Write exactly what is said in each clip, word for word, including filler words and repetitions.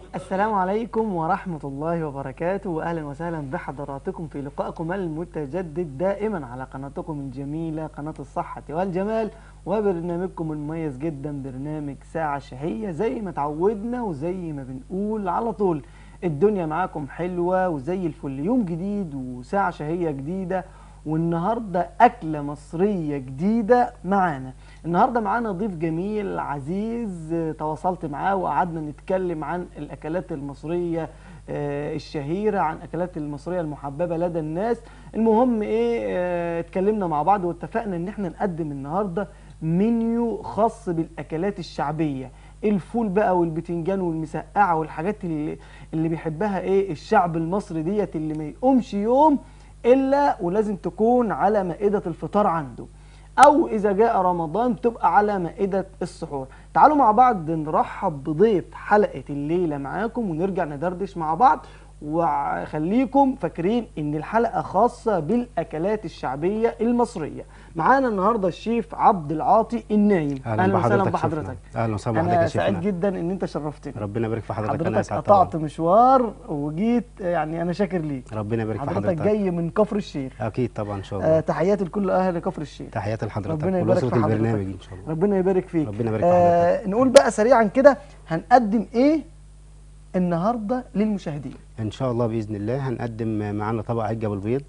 السلام عليكم ورحمة الله وبركاته، وأهلا وسهلا بحضراتكم في لقائكم المتجدد دائما على قناتكم الجميلة قناة الصحة والجمال، وبرنامجكم المميز جدا برنامج ساعة شهية. زي ما تعودنا وزي ما بنقول على طول، الدنيا معاكم حلوة وزي الفل. يوم جديد وساعة شهية جديدة، والنهاردة أكلة مصرية جديدة معانا. النهاردة معانا ضيف جميل عزيز، تواصلت معاه وقعدنا نتكلم عن الأكلات المصرية الشهيرة، عن أكلات المصرية المحببة لدى الناس. المهم إيه، اتكلمنا مع بعض واتفقنا إن احنا نقدم النهاردة منيو خاص بالأكلات الشعبية. الفول بقى والبتنجان والمسقعة والحاجات اللي, اللي بيحبها إيه الشعب المصري ديت، اللي ما يقومش يوم إلا ولازم تكون على مائدة الفطار عنده، أو إذا جاء رمضان تبقى على مائدة السحور. تعالوا مع بعض نرحب بضيف حلقة الليلة معاكم ونرجع ندردش مع بعض. وخليكم فاكرين إن الحلقة خاصة بالأكلات الشعبية المصرية. معانا النهاردة الشيف عبد العاطي النايم. أهلا وسهلا بحضرتك. أهلا وسهلا بحضرتك أنا يا شيخنا. سعيد جدا إن أنت شرفتني. ربنا يبارك في حضرتك. أنا حضرتك قطعت مشوار وجيت، يعني أنا شاكر ليك. ربنا يبارك في حضرتك. حضرتك جاي من كفر الشيخ. أكيد طبعا إن شاء الله. آه تحياتي لكل أهل كفر الشيخ. تحياتي لحضرتك. ربنا يبارك في حضرتك. البرنامج إن شاء الله. ربنا يبارك فيك. ربنا يبارك في آه حضرتك. نقول بقى سريعا كده، هنقدم إيه النهارده للمشاهدين؟ إن شاء الله بإذن الله هنقدم معانا طبق عجة بالبيض.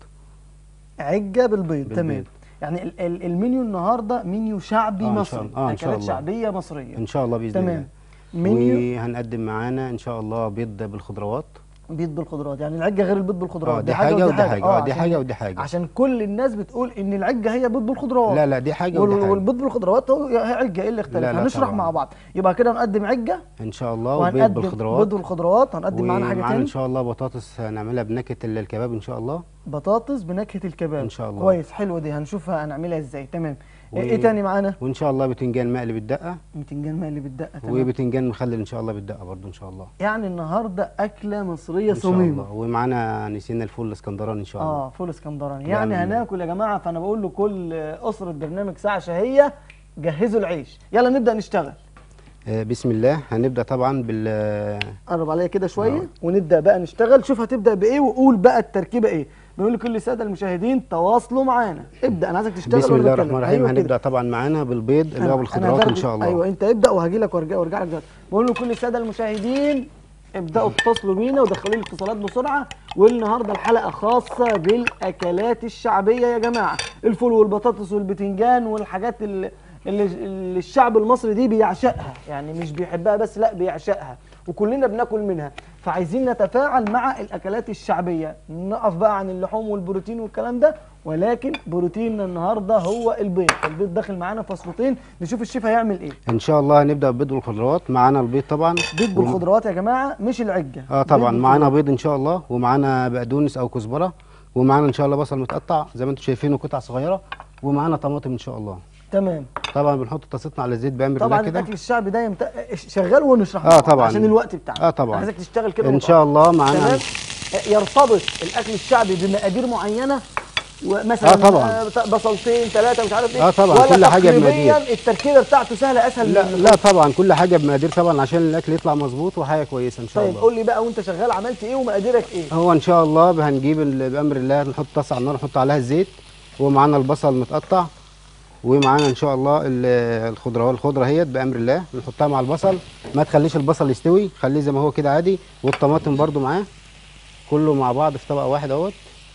عجة بالبيض, بالبيض. تمام. يعني ال ال المنيو النهارده منيو شعبي آه مصري، آه أكلات شعبية مصرية إن شاء الله بإذن تمام. الله. منيو وهنقدم معانا إن شاء الله بيض بالخضروات. بيض بالخضروات، يعني العجة غير البيض بالخضروات. اه دي حاجة ودي حاجة. حاجة. اه دي حاجة ودي حاجة. عشان كل الناس بتقول إن العجة هي بيض بالخضروات. لا لا دي حاجة ودي حاجة. والبيض بالخضروات هو هي عجة، إيه اللي اختلف؟ لا لا هنشرح طبعا. مع بعض. يبقى كده هنقدم عجة إن شاء الله، وبيض وهنقدم بالخضروات. بيض بالخضروات. هنقدم معانا حاجة تاني إن شاء الله بطاطس هنعملها بنكهة الكباب إن شاء الله. بطاطس بنكهة الكباب إن شاء الله. كويس، حلوة دي، هنشوفها هنعملها إزاي. تمام. و... ايه تاني معانا؟ وان شاء الله بتنجان مقلي بالدقه. بتنجان مقلي بالدقه، تمام. وبتنجان مخلل ان شاء الله بالدقه برضو ان شاء الله. يعني النهارده اكله مصريه ان شاء صميمه. الله. ومعانا نسينا الفول الاسكندراني ان شاء الله. اه فول اسكندراني، يعني هناكل يا جماعه. فانا بقول لكل اسره برنامج ساعه شهيه، جهزوا العيش، يلا نبدا نشتغل. آه بسم الله. هنبدا طبعا بال قرب عليا كده شويه آه. ونبدا بقى نشتغل. شوف هتبدا بايه وقول بقى التركيبه ايه. بنقول لكل الساده المشاهدين تواصلوا معانا. ابدا، انا عايزك تشتغل. بسم الله الرحمن الرحيم. أيوة هنبدا طبعا معانا بالبيض اللي هو بالخضروات ان شاء الله. ايوه انت ابدا وهاجي لك وارجع وارجع لك دلوقتي. بقول لكل الساده المشاهدين ابداوا اتصلوا بينا ودخلوا لي الاتصالات بسرعه. والنهارده الحلقه خاصه بالاكلات الشعبيه يا جماعه، الفول والبطاطس والبتنجان والحاجات اللي, اللي الشعب المصري دي بيعشقها، يعني مش بيحبها بس، لا بيعشقها، وكلنا بناكل منها. فعايزين نتفاعل مع الاكلات الشعبيه، نقف بقى عن اللحوم والبروتين والكلام ده، ولكن بروتيننا النهارده هو البيض. البيض داخل معانا فصلتين، نشوف الشيف هيعمل ايه. ان شاء الله هنبدا بالبيض والخضروات. معانا البيض طبعا، بيض بالخضروات يا جماعه مش العجه. اه طبعا معانا بيض ان شاء الله، ومعانا بقدونس او كزبره، ومعانا ان شاء الله بصل متقطع زي ما انتم شايفينه قطع صغيره، ومعانا طماطم ان شاء الله. تمام. طبعا بنحط طاستنا على الزيت بامر الله طبعا كده. الاكل الشعبي ده يمت... شغال ونشرح اه طبعا عشان الوقت بتاعنا. اه طبعا عايزك تشتغل كده ان شاء الله. معانا تمام. يرتبط الاكل الشعبي بمقادير معينه، ومثلا اه طبعا بصلتين ثلاثه مش عارف ايه. اه طبعا كل حاجه بمقادير. التركيبه بتاعته سهله اسهل. لا لا طبعا كل حاجه بمقادير طبعا عشان الاكل يطلع مظبوط وحاجه كويسه ان شاء طيب الله. طيب قول لي بقى وانت شغال عملت ايه ومقاديرك ايه؟ هو ان شاء الله هنجيب بامر الله، نحط طاسه على النار نحط عليها الزيت، ومعانا البصل متقطع، ومعانا ان شاء الله الخضره الخضره اهيت بامر الله نحطها مع البصل. ما تخليش البصل يستوي، خليه زي ما هو كده عادي، والطماطم برده معاه، كله مع بعض في طبق واحد اهوت.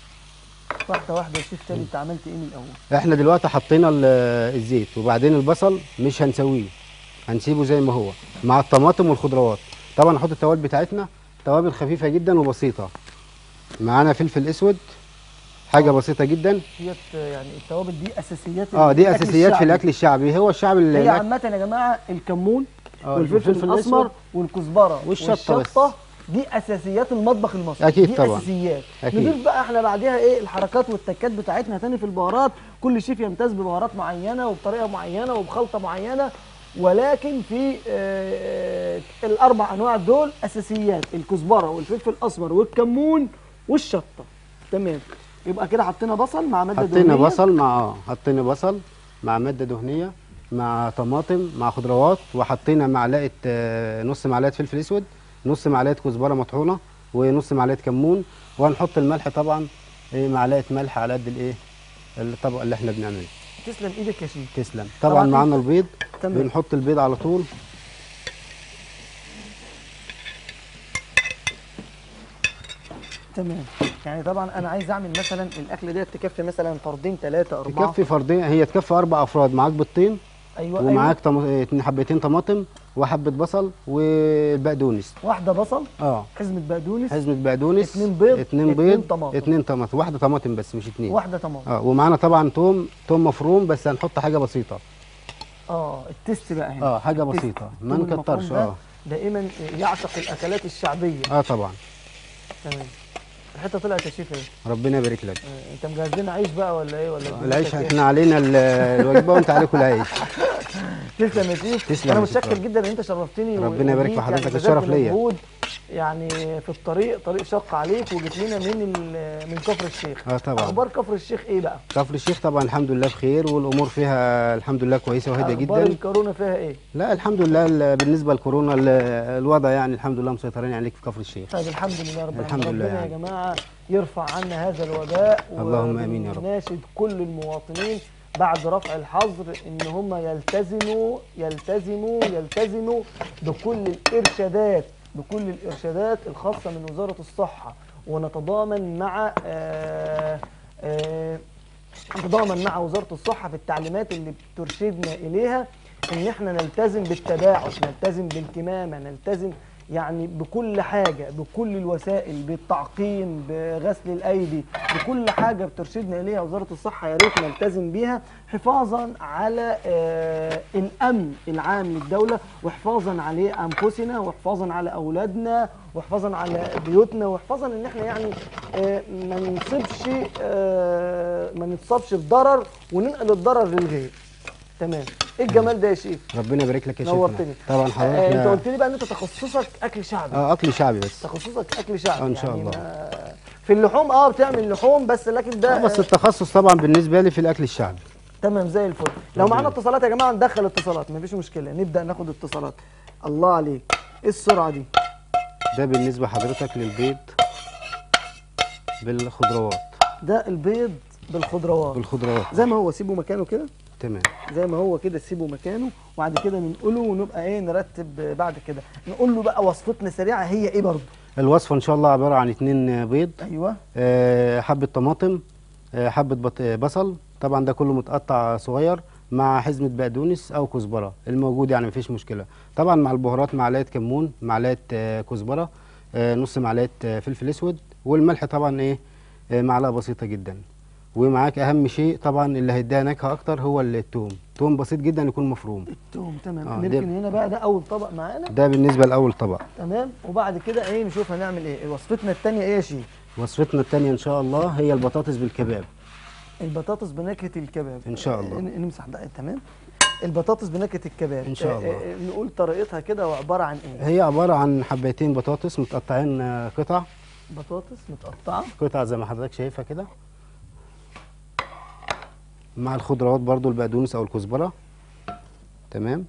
واحده واحده يا شيف. تاني انت عملت ايه من الاول؟ احنا دلوقتي حطينا الزيت، وبعدين البصل مش هنسويه، هنسيبه زي ما هو مع الطماطم والخضروات. طبعا نحط التوابل بتاعتنا، توابل خفيفه جدا وبسيطه. معانا فلفل اسود، حاجه بسيطه جدا. ديت يعني التوابل دي اساسيات. اه دي اساسيات في الاكل الشعبي. هو الشعب اللي هي عامه يا جماعه الكمون والفلفل الاسمر والكزبره والشطه، دي اساسيات المطبخ المصري. اكيد دي طبعا اساسيات. أكيد. نضيف بقى احنا بعدها ايه الحركات والتكات بتاعتنا تاني في البهارات. كل شيف يمتاز ببهارات معينه وبطريقه معينه وبخلطه معينه، ولكن في آه الاربع انواع دول اساسيات: الكزبره والفلفل الاسمر والكمون والشطه. تمام. يبقى كده حطينا بصل مع ماده دهنيه. حطينا بصل مع اه حطينا بصل مع ماده دهنيه مع طماطم مع خضروات، وحطينا معلقه آه نص معلقه فلفل اسود نص معلقه كزبره مطحونه ونص معلقه كمون، وهنحط الملح طبعا إيه معلقه ملح على قد الايه الطبق اللي احنا بنعمله. تسلم ايدك يا شيخ. تسلم. طبعا, طبعاً معانا أنت- البيض. تمام. بنحط البيض على طول. تمام. يعني طبعا انا عايز اعمل مثلا الاكله ديت تكفي مثلا فردين ثلاثه اربعه. تكفي فردين، هي تكفي اربع افراد. معاك بيضتين ايوه ومعاك أيوة. طم... اتنين حبتين طماطم وحبه بصل وبقدونس. واحده بصل، اه حزمه بقدونس، حزمه بقدونس، اتنين بيض، اتنين اتنين بيض، طماطم. اتنين طماطم، واحده طماطم بس مش اتنين. واحده طماطم. اه ومعانا طبعا توم، توم مفروم بس هنحط حاجه بسيطه. اه التست بقى هنا. اه حاجه التست. بسيطه ما الثوم نكترش. المفروم ده اه دائما يعشق الاكلات الشعبيه. اه طبعا. تمام. الحته طلعت يا شيف ايه؟ ربنا يبارك لك. آه، انت مجهز لنا عيش بقى ولا ايه ولا العيش دنيتك إيه؟ احنا علينا ال- الوجبه وانت عليكم العيش. تسلم يا شيف. تسلم انا يا شيف. متشكر جدا ان انت شرفتني. ربنا يبارك في وجيت، حضرتك، يعني الشرف بذلت ليا. مجهود يعني في الطريق، طريق شق عليك، وجيت لنا من ال- من كفر الشيخ. اه طبعا. اخبار كفر الشيخ ايه بقى؟ كفر الشيخ طبعا الحمد لله بخير، والامور فيها الحمد لله كويسه وهاديه اخبار جدا. الكورونا فيها ايه؟ لا الحمد لله ال- بالنسبه لكورونا ال- الوضع يعني الحمد لله مسيطرين عليك في كفر الشيخ. طيب الحمد لله رب الحمد العالمين. لله ربنا يعني. يا جماعه يرفع عنا هذا الوباء. اللهم آمين يا رب. وناشد كل المواطنين بعد رفع الحظر ان هم يلتزموا يلتزموا يلتزموا بكل الارشادات بكل الارشادات الخاصه من وزاره الصحه، ونتضامن مع آه آه نتضامن مع وزاره الصحه في التعليمات اللي بترشدنا اليها، ان احنا نلتزم بالتباعد، نلتزم بالكمامه، نلتزم يعني بكل حاجه، بكل الوسائل، بالتعقيم، بغسل الايدي، بكل حاجه بترشدنا اليها وزاره الصحه يا ريت نلتزم بيها، حفاظا على آه الامن العام للدوله، وحفاظا على انفسنا، وحفاظا على اولادنا، وحفاظا على بيوتنا، وحفاظا ان احنا يعني آه ما نصيبش آه ما نتصابش بضرر وننقل الضرر للغير. تمام. ايه الجمال ده يا شيف؟ ربنا يبارك لك يا شيخنا. نورتني. طبعا آه حضرتك. انت قلت لي بقى ان انت تخصصك اكل شعبي. اه اكل شعبي بس. تخصصك اكل شعبي. آه، إن شاء يعني الله. ما- في اللحوم اه بتعمل لحوم بس، لكن ده آه بس آه التخصص طبعا بالنسبه لي في الاكل الشعبي. تمام زي الفل. لو معانا اتصالات يا جماعه ندخل اتصالات، مفيش مشكله، نبدا ناخد اتصالات. الله عليك، ايه السرعه دي؟ ده بالنسبه حضرتك للبيض بالخضروات. ده البيض بالخضروات. بالخضروات زي ما هو سيبه مكانه كده، تمام. زي ما هو كده سيبه مكانه، وبعد كده ننقله ونبقى ايه نرتب بعد كده. نقول له بقى وصفتنا سريعه هي ايه برضه؟ الوصفه ان شاء الله عباره عن اتنين بيض، ايوه. آه حبه طماطم، آه حبه بط- بصل، طبعا ده كله متقطع صغير، مع حزمه بقدونس او كزبره الموجود يعني مفيش مشكله. طبعا مع البهارات معلقه كمون، معلقه آه كزبره، آه نص معلقه آه فلفل اسود، والملح طبعا ايه آه معلقه بسيطه جدا. ومعاك اهم شيء طبعا اللي هيديها نكهه اكتر هو الثوم، ثوم بسيط جدا يكون مفروم. التوم. تمام. آه، نركن ده- هنا بقى، ده اول طبق معانا. ده بالنسبه لاول طبق. تمام. وبعد كده ايه نشوف هنعمل ايه. وصفتنا الثانيه ايه يا شيخ؟ وصفتنا الثانيه ان شاء الله هي البطاطس بالكباب. البطاطس بنكهه الكباب إن شاء الله. آه، نمسح ده. تمام. البطاطس بنكهه الكباب إن شاء الله. آه، آه، نقول طريقتها كده وعباره عن ايه؟ هي عباره عن حبايتين بطاطس متقطعين آه، قطع بطاطس متقطعه. قطع زي ما حضرتك شايفها كده، مع الخضروات برضو البقدونس او الكزبره. تمام.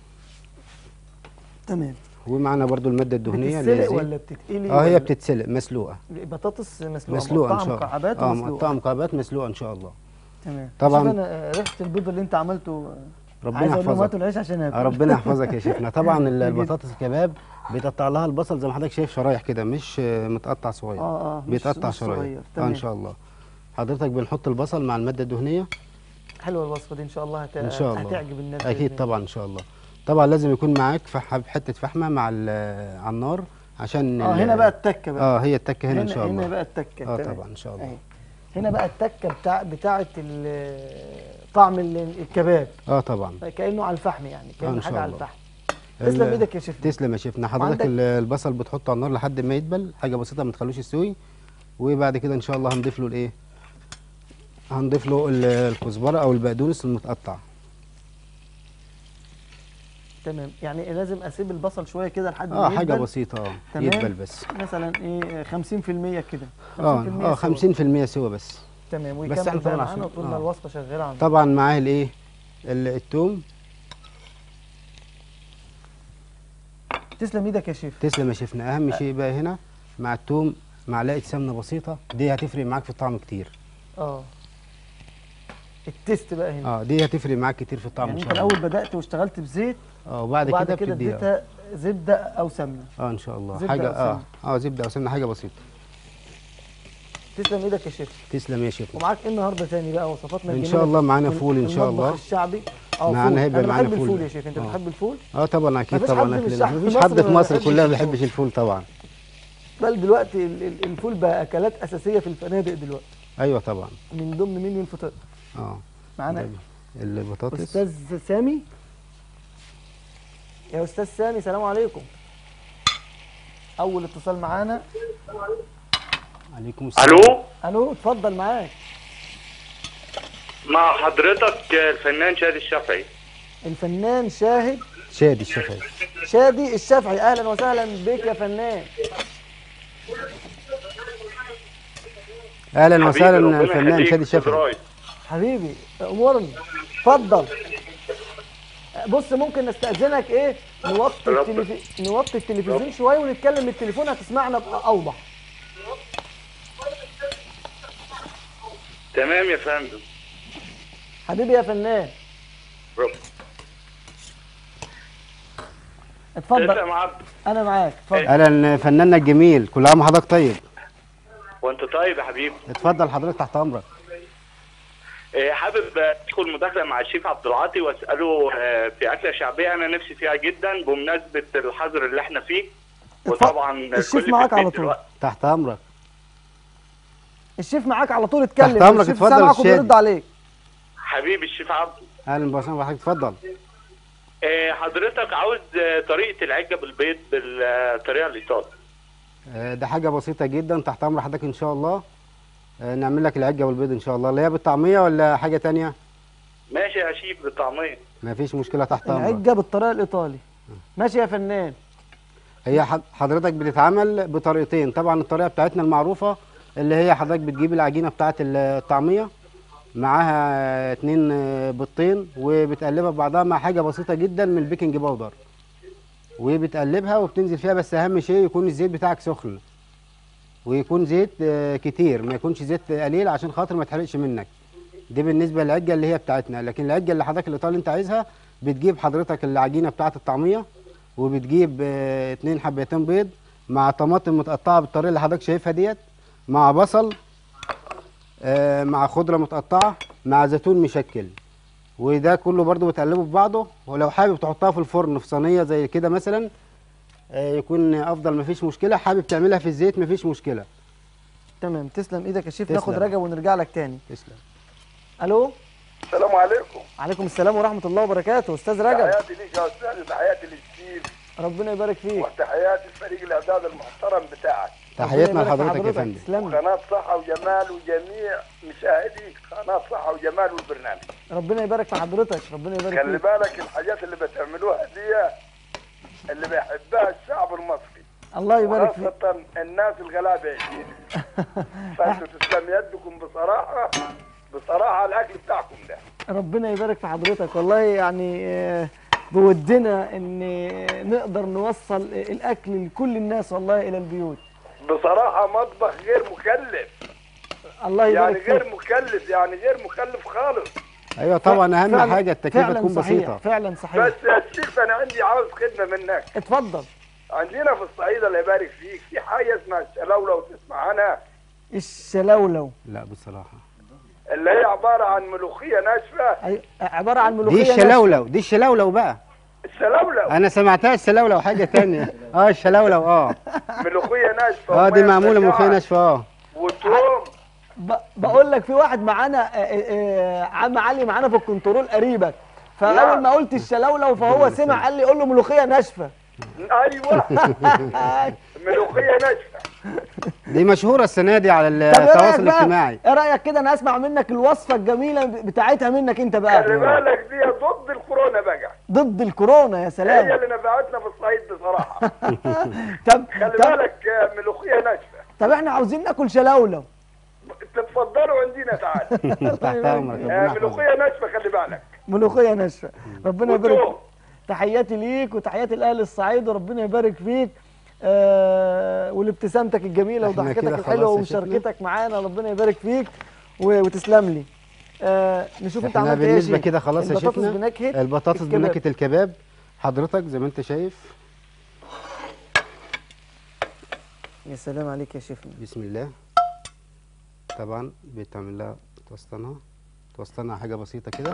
تمام. ومعنا برضو الماده الدهنيه اللي هي بتتسلق زيت. ولا بتتقلي؟ اه هي ولا- بتتسلق مسلوقه. بطاطس مسلوقه مسلوقه ان مقطعة شاء الله. مكعبات اه ومسلوقه. مقطعه مكعبات مسلوقه ان شاء الله. تمام. طبعاً. شوف انا آه، ريحه البيض اللي انت عملته آه، ربنا عايز اقول لهم يحفظك. هاتوا العيش عشان اكل. آه، ربنا يحفظك يا شيخنا. طبعا ال- جدا. البطاطس الكباب بيتقطع لها البصل زي ما حضرتك شايف شرايح كده، مش آه، متقطع صغير. اه اه مش- بيتقطع مش صغير. شرايح. اه تمام. ان شاء الله. حضرتك بنحط البصل مع الماده الدهنيه. حلوه الوصفه دي ان شاء الله هت... ان شاء الله هتعجب الناس. اكيد بإذن الله. طبعا ان شاء الله. طبعا لازم يكون معاك فح- حته فحمه مع ال- على النار عشان اه ال- هنا بقى التكه بقى. اه هي التكه هنا ان شاء الله. هنا بقى التكه. اه تمام. طبعا ان شاء الله. أهي. هنا بقى التكه بتاع بتاعه ال- طعم ال- الكباب، اه طبعا. كانه على الفحم يعني، كانه إن شاء حاجه على الله. الفحم. تسلم ال- ايدك يا شيخ. تسلم يا شيفنا. حضرتك وعندك- ال- البصل بتحطه على النار لحد ما يدبل، حاجه بسيطه ما تخلوش يستوي. وبعد كده ان شاء الله هنضيف له الايه هنضيف له ال- الكزبره او البقدونس المتقطع. تمام. يعني لازم اسيب البصل شويه كده لحد ما اه حاجه يدبل. بسيطه اه تمام. يدبل بس. مثلا ايه خمسين في المية كده. اه خمسين في المية اه سوا. خمسين في المية سوا بس. تمام. بس ويكمل إحنا بقى طبعاً معانا عشان- طول ما آه. الوصفه شغاله عندنا. طبعا معاه الايه ال- التوم. تسلم ايدك يا شيف. تسلم يا شيفنا. اهم شيء بقى هنا مع التوم معلقه سمنه بسيطه، دي هتفرق معاك في الطعم كتير. اه التيست بقى هنا. اه دي هتفرق معاك كتير في الطعم يعني ان انت شاء الله. الاول بدات واشتغلت بزيت، اه وبعد, وبعد كده كده بتديها اديتها زبده او سمنه. اه ان شاء الله زبدة حاجه أو اه سمنة. اه زبده او سمنه، حاجه بسيطه. تسلم ايدك يا شيف. تسلم يا شيف. ومعاك ايه النهارده تاني بقى وصفاتنا ان الجميله؟ شاء الله معانا في فول ان شاء المطبخ الله. الشعبي. اه معانا فول. هيبقى انا معانا بحب فول. الفول يا شيف، انت آه. بتحب الفول؟ اه طبعا اكيد مفيش طبعا حد من اكلنا الشعب مفيش في حد مصر في ما مصر بيحبش كلها ما الفول. بيحبش الفول طبعا. بل دلوقتي ال- ال- الفول بقى اكلات اساسيه في الفنادق دلوقتي، ايوه طبعا. من ضمن منيو الفطار. اه معانا ده البطاطس. استاذ سامي. يا استاذ سامي سلام عليكم. اول اتصال معانا. عليكم السلام. الو الو اتفضل معاك. مع حضرتك الفنان شادي الشافعي. الفنان شاهد شادي الشافعي. شادي الشافعي، اهلا وسهلا بك يا فنان. اهلا حبيبي وسهلا ربنا الفنان يخليك شادي أستاذ الشافعي. راي. حبيبي امورني اتفضل. بص ممكن نستأذنك ايه نوطي رب- التلفي... نوطي التلفزيون رب. شويه ونتكلم بالتليفون هتسمعنا اوضح. تمام يا فندم. حبيبي يا فنان رب. اتفضل. تسلم عبد. انا معاك اتفضل. اهلا فناننا الجميل، كل عام وحضرتك طيب. وانت طيب يا حبيبي. اتفضل حضرتك تحت امرك. إيه، حابب ادخل مداخله مع الشيف عبد العاطي واساله آه، في اكله شعبيه انا نفسي فيها جدا بمناسبه الحظر اللي احنا فيه. وطبعا الشيف كل معاك في على البيت طول. دلوقتي. تحت امرك. الشيف معاك على طول اتكلم. تحت أمرك، الشيف اتفضل سامعك الشادي. وبيرد عليك. حبيبي الشيف عبد. اهلا وسهلا بحضرتك اتفضل. إيه، حضرتك عاوز آه، طريقه العجه بالبيض بالطريقه الايطالي. آه، ده حاجه بسيطه جدا، تحت امر حضرتك ان شاء الله. آه، نعمل لك العجه والبيض ان شاء الله، اللي هي بالطعميه ولا حاجه تانية؟ ماشي يا شيف بالطعميه. مفيش مشكله تحت امرك. العجه بالطريقه الايطالي. ماشي يا فنان. هي حض- حضرتك بتتعمل بطريقتين، طبعا الطريقه بتاعتنا المعروفه اللي هي حضرتك بتجيب العجينه بتاعت الطعميه معاها اتنين آه، بيضتين وبتقلبها ببعضها مع حاجه بسيطه جدا من البيكنج باودر، وبتقلبها وبتنزل فيها، بس اهم شيء يكون الزيت بتاعك سخن، ويكون زيت آه، كتير، ما يكونش زيت قليل عشان خاطر ما يتحرقش منك. دي بالنسبه للعجه اللي هي بتاعتنا. لكن العجه اللي حضرتك الايطالي انت عايزها، بتجيب حضرتك العجينه بتاعت الطعميه، وبتجيب آه، اتنين حبتين بيض مع طماطم متقطعه بالطريقه اللي حضرتك شايفها ديت، مع بصل، آه، مع خضره متقطعه، مع زيتون مشكل، وده كله برضو بتقلبه في بعضه. ولو حابب تحطها في الفرن في صينيه زي كده مثلا آه، يكون افضل، مفيش مشكله. حابب تعملها في الزيت مفيش مشكله. تمام تسلم ايدك يا شيف. تسلم. ناخد رجب ونرجع لك تاني. تسلم. الو. السلام عليكم. عليكم السلام ورحمه الله وبركاته. استاذ رجب تحياتي ليك يا استاذ، تحياتي للشيف، ربنا يبارك فيك. وتحياتي لفريق الاعداد المحترم بتاعك، تحياتنا ربنا يبارك في لحضرتك يا فندم. تسلم لي. وقناه صحه وجمال وجميع مشاهدي قناه صحه وجمال والبرنامج. ربنا يبارك في حضرتك. ربنا يبارك خلي فيك. بالك الحاجات اللي بتعملوها دي اللي بيحبها الشعب المصري، الله يبارك فيك. وخاصه الناس الغلابه. فانتوا تسلم يدكم بصراحه، بصراحه الاكل بتاعكم ده. ربنا يبارك في حضرتك. والله يعني آه، بودنا ان آه، نقدر نوصل الاكل لكل الناس والله الى البيوت. بصراحه مطبخ غير مكلف، الله يعني يبارك غير فيك. مكلف، يعني غير مكلف خالص. ايوه طبعا، اهم فعلاً- حاجه التكلفه فعلاً تكون صحيح. بسيطه. فعلا صحيح. بس يا شيخ انا عندي عاوز خدمه منك. اتفضل. عندنا في الصعيد الله يبارك فيك في حاجه اسمها الشلولو، تسمع عنها؟ الشلولو لا بصراحه. اللي هي عباره عن ملوخيه ناشفه. أي- عباره عن دي ملوخيه ناشفة. الشلولو، دي الشلولو بقى. الشلولو انا سمعتها الشلولو حاجه تانية. اه الشلولو اه ملوخيه ناشفه. اه دي ومية معموله مسقعة ملوخيه ناشفه اه. وتوم. ب- بقول لك في واحد معانا آه، آه، عم علي معانا في الكنترول قريبك، فاول نعم. ما قلت الشلولو فهو سمع قال لي قول له ملوخيه ناشفه. ايوه ملوخيه ناشفه. دي مشهوره السنه دي على طب ايه رايك التواصل بقى؟ الاجتماعي. ايه رايك كده انا اسمع منك الوصفه الجميله بتاعتها منك انت خلي بقى. بالك دي ضد الكورونا بقى، ضد الكورونا. يا هي سلام. اللي نفعتنا في الصعيد بصراحه. طب خلي طب, بالك آه، ملوخيه ناشفه. طب احنا عاوزين ناكل شلولو. تتفضلوا عندنا تعال. تحت امرك آه، ربنا يحفظك. ملوخيه ناشفه خلي بالك. ملوخيه ناشفه. ربنا يبارك وتوم. تحياتي ليك وتحياتي لاهل الصعيد، وربنا يبارك فيك. آه ولابتسامتك الجميله إحنا وضحكتك كده الحلوه خلاص يا شيخنا. ومشاركتك معانا، ربنا يبارك فيك و- وتسلم لي. آه نشوف انت احنا عملت ايه يا بالنسبه شيخ. كده خلاص يا البطاطس شيخنا، بنكهه البطاطس الكباب. بنكهه الكباب حضرتك زي ما انت شايف. يا سلام عليك يا شيخنا. بسم الله. طبعا بتعمل لها توسطنها توسطنها حاجه بسيطه كده.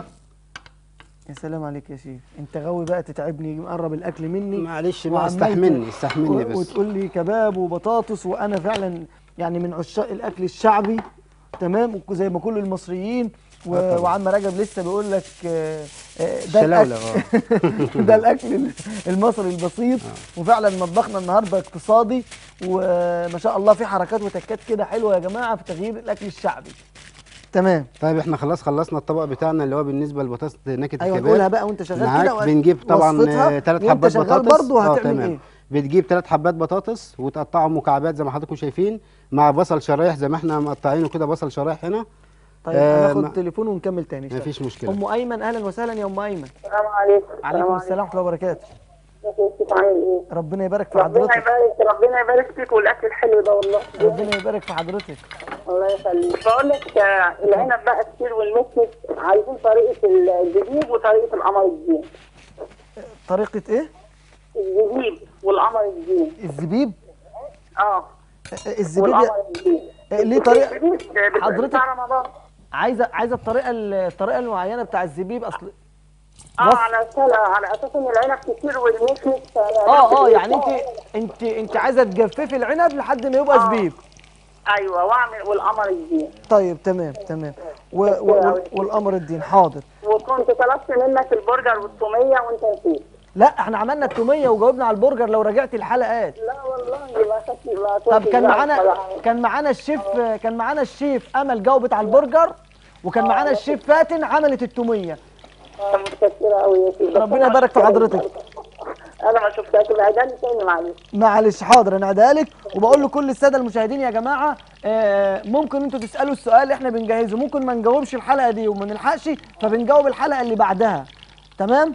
يا سلام عليك يا شيخ، انت غاوي بقى تتعبني، مقرب الاكل مني. معلش بقى، وعمال استحملني ت- استحملني و- بس. وتقول لي كباب وبطاطس، وانا فعلا يعني من عشاق الاكل الشعبي، تمام، زي ما كل المصريين. و- آه طبعا. وعم رجب لسه بيقول لك آه، آه، ده الشلاولة، الاكل ده الاكل المصري البسيط. وفعلا مطبخنا النهارده اقتصادي، وما شاء الله في حركات وتكات كده حلوه يا جماعه في تغيير الاكل الشعبي. تمام. طيب احنا خلاص خلصنا الطبق بتاعنا اللي هو بالنسبه للبطاطس نكهه ايوه الكباب. نقولها بقى وانت شغال معاك كده. بنجيب طبعا وصفتها، ثلاث وانت حبات شغال بطاطس. برضه اه هتعمل تمام. ايه؟ بتجيب ثلاث حبات بطاطس وتقطعهم مكعبات زي ما حضراتكم شايفين، مع بصل شرايح زي ما احنا مقطعينه كده، بصل شرايح هنا. طيب آه هناخد ما- تليفون ونكمل تاني. مفيش مشكله. ام ايمن، اهلا وسهلا يا ام ايمن. السلام عليكم. عليكم السلام ورحمه الله وبركاته. كيف عامل ايه؟ ربنا يبارك في ربنا حضرتك. يبارك ربنا يبارك فيك والاكل الحلو ده والله. ربنا يبارك في حضرتك. الله يخليك. بقول لك آه، العنب بقى كتير والمسمس، عايزين طريقه الجديد وطريقه القمر الدين. طريقه ايه؟ الجديد والقمر الدين. الزبيب. اه الزبيب والقمر يا- الدين. آه، ليه طريقه؟ الجديد بتاع حضرتك رمضان. عايزه عايزه الطريقه الطريقه المعينه بتاع الزبيب اصل. اه وصف- على اساس على اساس ان العنب كتير والمسمس. اه اه يعني انت انت انت عايزه تجففي العنب لحد ما يبقى آه. زبيب. ايوه واعمل والقمر الدين. طيب تمام تمام. و و و والامر الدين حاضر. وكنت طلبت منك البرجر والطوميه وانت نسيت. لا احنا عملنا التوميه وجاوبنا على البرجر لو رجعت الحلقات. لا والله ما خدت ما طب كنتش كان بقى معانا بصراحة. كان معانا الشيف كان معانا الشيف امل جاوبت على البرجر، وكان معانا الشيف فاتن عملت التوميه. آه، متشكرة أوي يا سيدي. ربنا يبارك في حضرتك. أنا ما شفتهاش العيدان تاني معلش. معلش حاضر انا هديها لك. وبقول لكل الساده المشاهدين يا جماعه آه، ممكن انتوا تسالوا السؤال احنا بنجهزه، ممكن ما نجاوبش الحلقه دي وما نلحقش فبنجاوب الحلقه اللي بعدها. تمام؟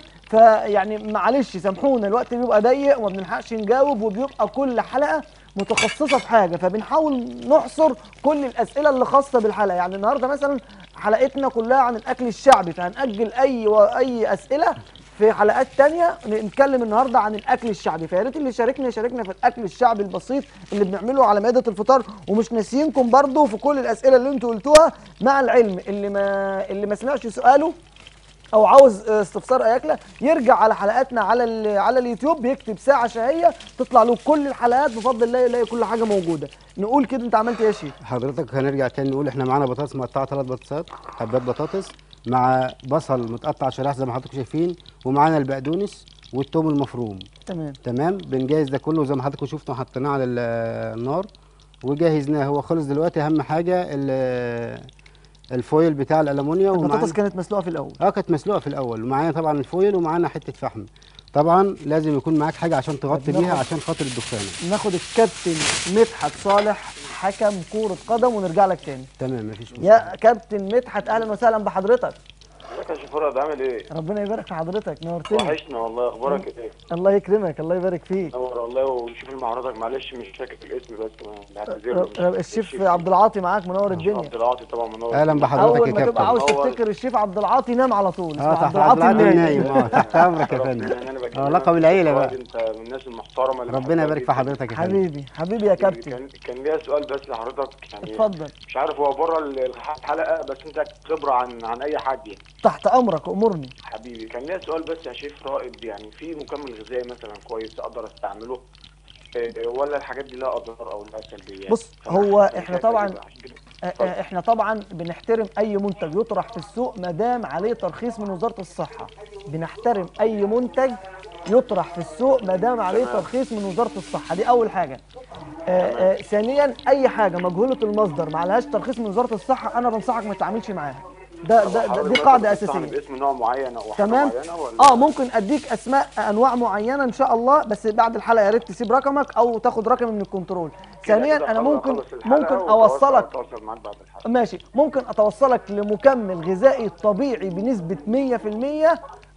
فيعني معلش سامحونا، الوقت بيبقى ضيق وما بنلحقش نجاوب، وبيبقى كل حلقه متخصصه في حاجه، فبنحاول نحصر كل الاسئله اللي خاصه بالحلقه. يعني النهارده مثلا حلقتنا كلها عن الاكل الشعبي، فهنأجل اي واي اسئله في حلقات تانية نتكلم النهارده عن الاكل الشعبي. فيا ريت اللي يشاركنا يشاركنا في الاكل الشعبي البسيط اللي بنعمله على مائده الفطار، ومش ناسيينكم برضو في كل الاسئله اللي انتوا قلتوها. مع العلم اللي ما اللي ما سمعش سؤاله او عاوز استفسار اي اكله يرجع على حلقاتنا على ال- على اليوتيوب، بيكتب ساعه شهيه تطلع له كل الحلقات بفضل الله، يلاقي كل حاجه موجوده. نقول كده انت عملت ايه يا شيخ؟ حضرتك هنرجع تاني نقول احنا معانا بطاطس مقطعه، ثلاث بطاطسات حبات بطاطس، مع بصل متقطع شرايح زي ما حضراتكم شايفين، ومعانا البقدونس والثوم المفروم. تمام. تمام. بنجهز ده كله زي ما حضراتكم شفتوا، حطيناه على ال- النار وجهزناه. هو خلص دلوقتي. اهم حاجه ال- الفويل بتاع الالومنيوم. البطاطس ومعانا- كانت مسلوقه في الاول. اه كانت مسلوقه في الاول، ومعانا طبعا الفويل ومعانا حته فحم. طبعا لازم يكون معاك حاجه عشان تغطي طب بيها ناخد- عشان خاطر الدخانه. ناخد الكابتن مدحت صالح حكم كوره قدم ونرجع لك تاني. تمام مفيش مشكله. يا كابتن مدحت اهلا وسهلا بحضرتك. ازيك يا شيخ فرد عامل ايه؟ ربنا يبارك في حضرتك، نورتني. وحشنا والله، اخبارك ايه؟ الله يكرمك، الله يبارك فيك. نور والله. وشوف مع حضرتك معلش مش فاكر الاسم بس بعتذر ر- ر- الشيف عبد العاطي معاك منور الدنيا. عبد العاطي طبعا منور. اهلا بحضرتك اول يا ما تبقى عاوز كابتن. منور. تفتكر الشيف عبد العاطي نام على طول. اسمه اه عبد تحت العاطي عبد العاطي النايم. النايم. اه تحت امرك يا فندم. يعني انا بكلمك اه لقب العيله بقى. انت من الناس المحترمه اللي ربنا بحبها يبارك في جداً. حضرتك يا فندم. حبيبي حبيبي يا كابتن. كان كان ليا سؤال بس لحضرتك يعني. اتفضل. مش عارف هو بره الحلقه بس انت خبره عن عن اي حد يعني. تحت امرك امرني. حبيبي كان ليا سؤال بس يا شيف رائد، يعني في مكمل غذائي مثلا كويس اقدر استعمله إيه، ولا الحاجات دي لها اضرار او لها سلبيات؟ بص، فأنا هو عشان إحنا كده طبعاً- بجيب عشان كده. آه، آه، احنا طبعا بنحترم اي منتج يطرح في السوق ما دام عليه ترخيص من وزاره الصحه. بنحترم اي منتج يطرح في السوق ما دام عليه ترخيص من وزاره الصحه، دي اول حاجه. آه، آه، ثانيا اي حاجه مجهوله المصدر ما عليهاش ترخيص من وزاره الصحه انا بنصحك ما تتعاملش معاها. ده ده, ده دي قاعده اساسيه. باسم نوع معين او حاجه تمام. معينه ولا؟ اه ممكن اديك اسماء انواع معينه ان شاء الله، بس بعد الحلقه يا ريت تسيب رقمك او تاخد رقمي من الكنترول. كده ثانيا كده انا خلص- ممكن خلص الحلقة ممكن وتواصل- اوصلك اتواصل معاك بعد الحلقه. ماشي، ممكن اتوصلك لمكمل غذائي طبيعي بنسبه مية في المية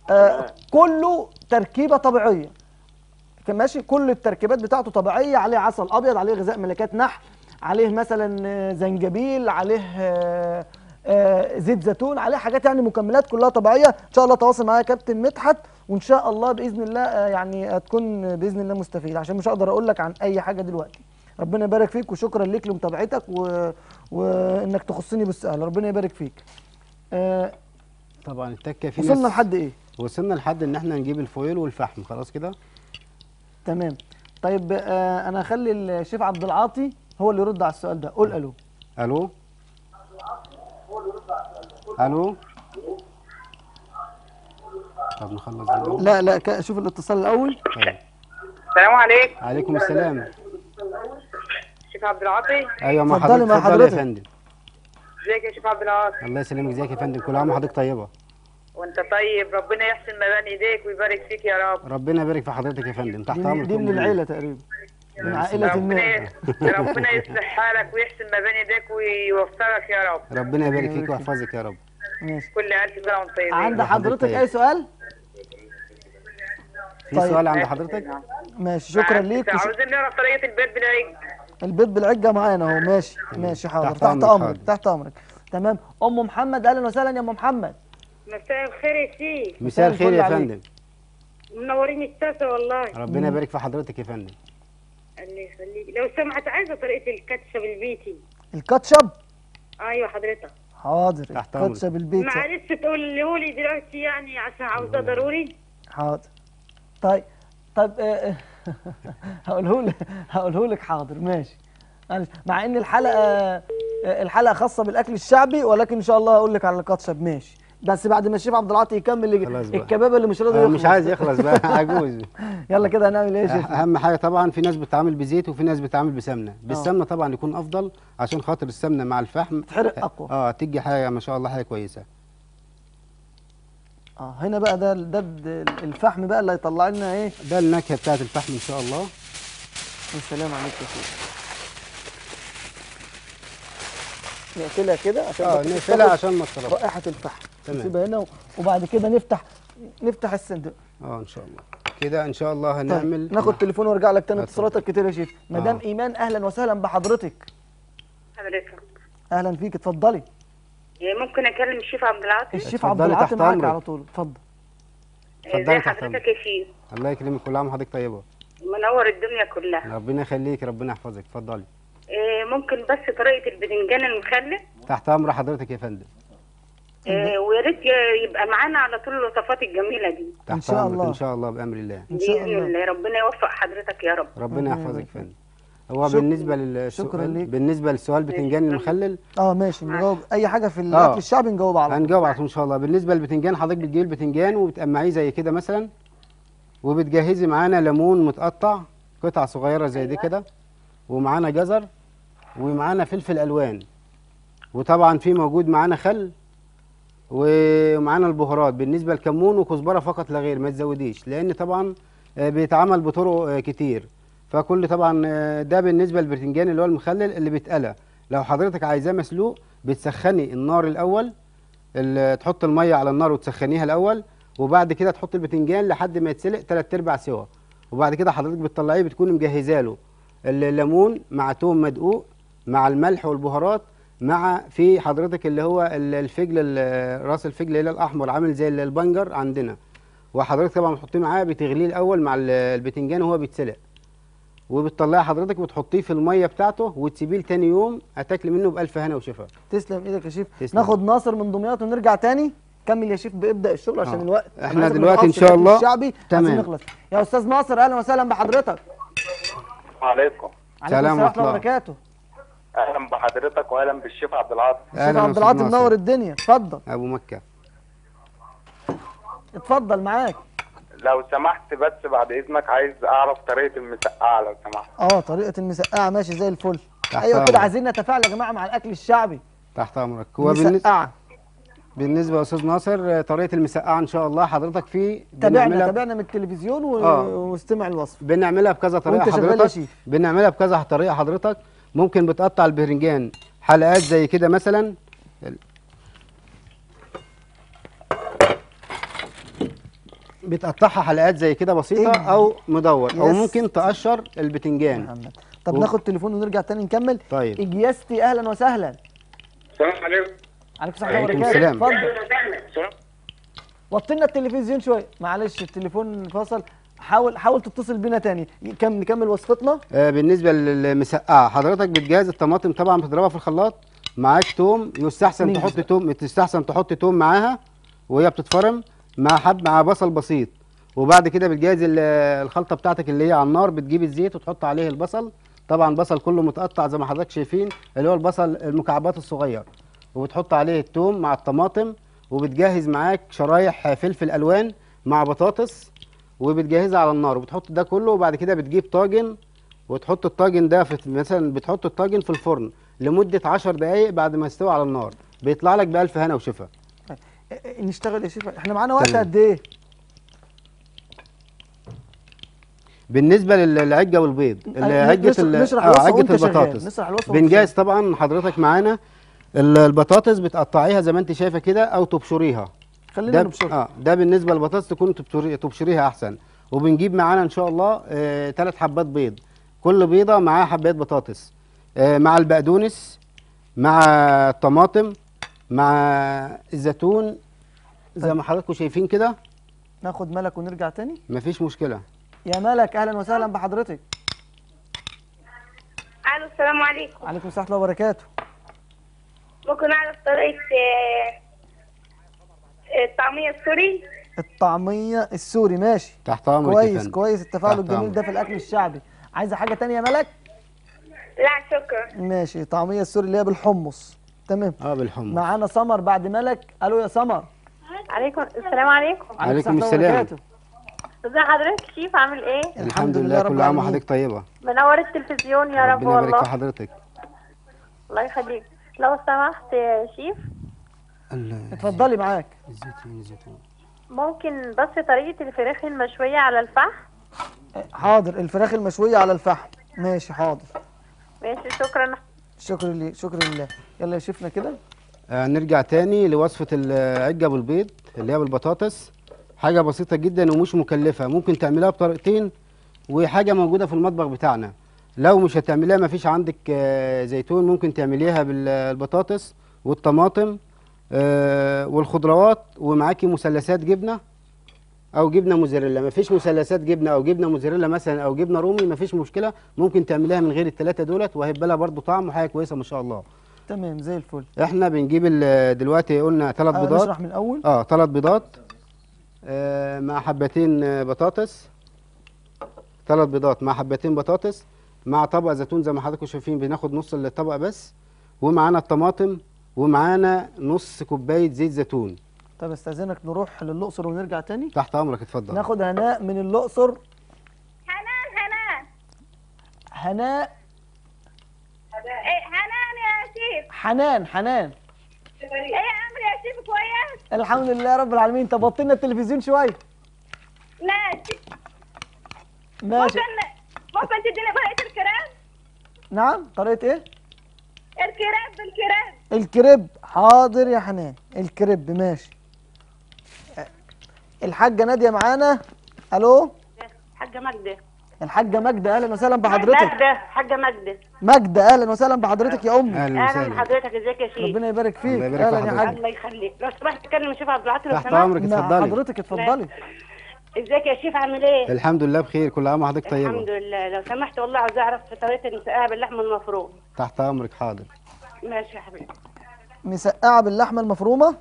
آه كله تركيبه طبيعيه، كان ماشي، كل التركيبات بتاعته طبيعيه، عليه عسل ابيض، عليه غذاء ملكات نحل، عليه مثلا زنجبيل، عليه آه آه زيت زيتون، عليه حاجات يعني مكملات كلها طبيعيه. ان شاء الله تواصل معايا يا كابتن مدحت، وان شاء الله باذن الله آه يعني هتكون باذن الله مستفيد، عشان مش هقدر اقول لك عن اي حاجه دلوقتي. ربنا يبارك فيك، وشكرا ليك لمتابعتك و... وانك تخصني بالسؤال. ربنا يبارك فيك. آه طبعا التكه في وصلنا ناس لحد ايه؟ وصلنا لحد ان احنا نجيب الفويل والفحم، خلاص كده. تمام. طيب آه انا هخلي الشيف عبد العاطي هو اللي يرد على السؤال ده. قول الو. الو الو. طب نخلص دي. لا لا ك- شوف الاتصال الاول. طيب. السلام عليكم. عليكم السلام. شيف عبد العاطي. ايوه مع اتفضلي حضرتك. مع اتفضلي يا حضرتك. فندم. ازيك يا شيف عبد العاطي؟ الله يسلمك. ازيك يا فندم؟ كل عام وحضرتك طيبه. وانت طيب، ربنا يحسن مباني ايديك ويبارك فيك يا رب. ربنا يبارك في حضرتك يا فندم. تحت دي, امرك. دي من العيله تقريبا، من عائله ربنا الناس. ربنا يصلح حالك ويحسن مباني ايديك ويوفقك يا رب. ربنا يبارك فيك ويحفظك يا رب. ماشي. كل الف سنه وانتم طيبين. عند حضرتك طيب. اي سؤال؟ في طيب. سؤال عند حضرتك؟ ماشي، شكرا ليك. وش... عاوزين نعرف طريقه البيض بالعيد. البيض بالعجه معانا اهو. ماشي ماشي حاضر. تحت تحت أمرك، امرك حاضر. تحت امرك. تمام. ام محمد، اهلا وسهلا يا ام محمد. مساء الخير يا سيدي. مساء الخير الفل يا عليك. فندم. منورين الشاشه والله. ربنا يبارك في حضرتك يا فندم. الله يخليك. لو سمحت عايزه طريقه الكاتشب البيتي. الكاتشب. ايوه حضرتك. حاضر. تحت أمرك. الكاتشب البيت. معلش تقوله لي دلوقتي يعني عشان عاوزاه ضروري. حاضر. طيب طيب آه، هقوله لك هقوله لك حاضر ماشي. معلش، مع ان الحلقه آه، الحلقه خاصه بالاكل الشعبي، ولكن ان شاء الله هقول لك على الكاتشب ماشي، بس بعد ما الشيف عبد العاطي يكمل خلاص بقى. الكباب اللي مش راضي آه، يخلص. مش عايز يخلص بقى عجوز. يلا كده هنعمل ايه يا شيف؟ اهم حاجه طبعا في ناس بتتعامل بزيت وفي ناس بتتعامل بسمنه. بالسمنه طبعا يكون افضل، عشان خاطر السمنه مع الفحم تحرق اقوى. اه تدي حاجه ما شاء الله حاجه كويسه. اه هنا بقى ده ده الفحم بقى اللي هيطلع لنا ايه؟ ده النكهه بتاعت الفحم ان شاء الله. السلام عليكم يا شيف. نقفلها كده عشان اه بس نقفلها تاخد عشان ما تطربش. رائحه الفحم. تمام. نسيبها هنا وبعد كده نفتح نفتح الصندوق. اه ان شاء الله كده ان شاء الله طيب هنعمل. ناخد تليفون وارجع لك تاني. اتفضل. اتصالاتك كتير يا شيف. مدام آه. ايمان، اهلا وسهلا بحضرتك. حضرتك اهلا فيك، اتفضلي. ممكن اكلم الشيف عبد العاطي؟ الشيف اتفضلي عبد العاطي تحت معاك أمرك. على طول، اتفضل. اتفضلي ازي تحت حضرتك أمرك. يا شيف؟ الله يكرمك. كل عام وحضرتك طيبه. منور الدنيا كلها. ربنا يخليك. ربنا يحفظك. اتفضلي. إيه ممكن بس طريقه الباذنجان المخلل؟ تحت امر حضرتك يا فندم. إيه ويا ريت يبقى معانا على طول الوصفات الجميله دي. تحت شاء امرك الله. ان شاء الله بامر الله. ان شاء باذن الله. الله ربنا يوفق حضرتك يا رب. ربنا ربنا يحفظك يبارك يا فندم. هو شكرا- بالنسبه للسؤال شكرا ليك. بالنسبه للسؤال بتنجان المخلل اه ماشي، نجاوب اي حاجه في آه. الاكل الشعبي نجاوب على طول. هنجاوب على طول ان شاء الله. بالنسبه للبتنجان حضرتك بتجيبي البتنجان وبتقمعيه زي كده مثلا، وبتجهزي معانا ليمون متقطع قطع صغيره زي دي كده، ومعانا جزر، ومعانا فلفل الوان، وطبعا في موجود معانا خل، ومعانا البهارات بالنسبه لكمون وكزبره فقط لا غير، ما تزوديش، لان طبعا آه، بيتعمل بطرق آه، كتير. فكل طبعا آه، ده بالنسبه للبتنجان اللي هو المخلل اللي بيتقلى. لو حضرتك عايزاه مسلوق بتسخني النار الاول، ال- تحط الميه على النار وتسخنيها الاول، وبعد كده تحط البتنجان لحد ما يتسلق تلات ارباع سوا، وبعد كده حضرتك بتطلعيه بتكوني مجهزه له الليمون مع توم مدقوق مع الملح والبهارات، مع في حضرتك اللي هو ال- الفجل ال- راس الفجل اللي هو الاحمر عامل زي البنجر عندنا، وحضرتك طبعا بتحطيه معاه بتغليه الاول مع ال- البتنجان وهو بيتسلق، وبتطلعي حضرتك وتحطيه في الميه بتاعته وتسيبيه لتاني يوم هتاكلي منه بالف هنا وشفا. تسلم ايدك يا شيف. تسلم. ناخد ناصر من دمياط ونرجع تاني. كمل يا شيف بابدا الشغل عشان آه. الوقت. احنا عايزك ما دلوقتي نقفش ان في شاء الأكل الله الشعبي. تمام. عايزين نخلص. يا استاذ ناصر اهلا وسهلا بحضرتك. عليكم. عليكم سلام السلام ورحمه ورحمة الله الله. وبركاته. اهلا بحضرتك واهلا بالشيف عبد العاطي. الشيف أهلا عبد أستاذ العاطي ناصر. منور الدنيا، اتفضل ابو مكه. اتفضل معاك. لو سمحت بس بعد اذنك عايز اعرف طريقه المسقعه لو سمحت. اه طريقه المسقعه ماشي زي الفل. تحت ايوه كده أمرك. عايزين نتفاعل يا جماعه مع الاكل الشعبي. تحت امرك. هو بالنسبه مسقعه. بالنسبه يا استاذ ناصر آه، طريقه المسقعه ان شاء الله حضرتك في تابعنا بنعملها تابعنا من التلفزيون و... آه. واستمع الوصف. بنعملها بكذا طريقه وأنت شغال يا حضرتك. شيف. بنعملها بكذا طريقه حضرتك. ممكن بتقطع البرنجان حلقات زي كده مثلا، بتقطعها حلقات زي كده بسيطه إيه؟ او مدور او يس. ممكن تقشر البتنجان. محمد طب و- ناخد تليفون ونرجع تاني نكمل. طيب. اجياستي اهلا وسهلا. السلام عليكم. عليكم السلام ورحمه وعليكم الله السلام. وبركاته. اتفضل. وطي لنا التلفزيون شويه، معلش التليفون فصل. حاول حاول تتصل بينا تاني. كم نكمل وصفتنا. آه بالنسبه للمسقعه، حضرتك بتجهز الطماطم طبعا بتضربها في الخلاط، معاك توم، يستحسن نيجي تحط بقى. توم، تستحسن تحط توم معاها وهي بتتفرم مع حب مع بصل بسيط. وبعد كده بتجهز ال- الخلطه بتاعتك اللي هي على النار، بتجيب الزيت وتحط عليه البصل، طبعا بصل كله متقطع زي ما حضرتك شايفين اللي هو البصل المكعبات الصغير، وبتحط عليه التوم مع الطماطم، وبتجهز معاك شرايح فلفل الوان مع بطاطس وبتجهزها على النار وبتحط ده كله. وبعد كده بتجيب طاجن وتحط الطاجن ده في مثلا بتحط الطاجن في الفرن لمده عشر دقائق بعد ما يستوي على النار، بيطلع لك بألف هنا وشفا. طيب. إيه- إيه، نشتغل يا شيخ، احنا معانا وقت تمام. قد ايه؟ بالنسبه لل- للعجه والبيض، عجه نشرح- ال- نشرح آه، الوصفة عجه وأنت شغال. البطاطس نشرح الوصفة وأنت بنجهز شغال. طبعا حضرتك معانا ال- البطاطس بتقطعيها زي ما انت شايفه كده او تبشريها. خلينا ده نبشر. اه ده بالنسبه للبطاطس تكون تبشري تبشريها احسن. وبنجيب معانا ان شاء الله آه ثلاث حبات بيض، كل بيضه معاها حبات بطاطس، آه مع البقدونس مع الطماطم مع الزيتون زي ما حضراتكم شايفين كده. ناخد ملك ونرجع تاني. مفيش مشكله. يا ملك اهلا وسهلا بحضرتك. الو السلام عليكم. عليكم السلام ورحمه الله وبركاته. ممكن اعرف طريقه آه، آه، الطعميه السوري؟ الطعميه السوري ماشي. تحت امرك يا كويس فندم. كويس التفاعل تحت الجميل أمرك. ده في الاكل الشعبي. عايزه حاجه تانية يا ملك؟ لا شكرا. ماشي طعميه السوري اللي هي بالحمص. تمام. اه بالحمص. معانا سمر بعد ملك. الو يا سمر. عليكم السلام عليكم. عليكم ورحمة الله السلام. وبركاته. ازي حضرتك شيف عامل ايه؟ الحمد لله رب كل عام العالمين. وحضرتك طيبه. منور التلفزيون يا رب ربنا يبارك في والله. حضرتك. الله يخليك. لو سمحت يا شيف اتفضلي معاك. الزيتون الزيتون ممكن بس طريقه الفراخ المشويه على الفحم؟ حاضر الفراخ المشويه على الفحم. ماشي حاضر. ماشي شكرا. شكرا لله شكرا لله. يلا يا شيفنا كده. آه نرجع تاني لوصفة العجة بالبيض اللي هي بالبطاطس. حاجة بسيطة جدا ومش مكلفة، ممكن تعملها بطريقتين وحاجة موجودة في المطبخ بتاعنا. لو مش هتعمليها مفيش عندك آه زيتون، ممكن تعمليها بالبطاطس والطماطم آه والخضروات، ومعاكي مثلثات جبنة او جبنة موزاريلا. مفيش مثلثات جبنة او جبنة موزاريلا مثلا او جبنة رومي مفيش مشكلة، ممكن تعمليها من غير التلاتة دولت وهيبقى لها برضو طعم وحاجة كويسة ما شاء الله. تمام زي الفل. احنا بنجيب ال- دلوقتي قلنا ثلاث آه بيضات. نشرح من الاول. اه ثلاث بيضات آه مع حبتين آه، بطاطس. ثلاث بيضات مع حبتين بطاطس مع طبق زيتون زي ما حضراتكم شايفين، بناخد نص الطبق بس، ومعانا الطماطم ومعانا نص كوبايه زيت زيتون. طب استاذنك نروح للاقصر ونرجع تاني. تحت امرك اتفضل. ناخد هناء من الاقصر. حنان حنان. هناء. ايه حنان يا شيف. حنان حنان. ايه يا عمرو يا شيف كويس؟ الحمد لله رب العالمين. طب وطي لنا التلفزيون شويه. لا ماشي. ممكن ممكن تديني طريقه الكريب؟ نعم طريقه ايه؟ الكريب الكريب. الكريب حاضر يا حنان. الكريب ماشي. الحاجه ناديه معانا. الو. حاجه مجدة. الحاجه ماجده اهلا وسهلا بحضرتك. مجدة حاجه مجدة. ماجده اهلا وسهلا بحضرتك يا امي. اهلا اهلا وسهلا. بحضرتك ازيك يا شيف؟ ربنا يبارك فيك. الله يبارك في اهلا يا حضرتك. حاج. الله يخليك. لو سمحت تكلم الشيف عبد العاطي لو تحت سمحت. امرك مع اتفضلي. حضرتك اتفضلي. ازيك يا شيف عامل ايه؟ الحمد لله بخير كل عام وحضرتك طيبه. الحمد لله. لو سمحت والله عاوز اعرف طريقه المسقعه باللحمه المفرومه. تحت امرك حاضر. ماشي يا حبيبي. مسقعه باللحمه المفرومه.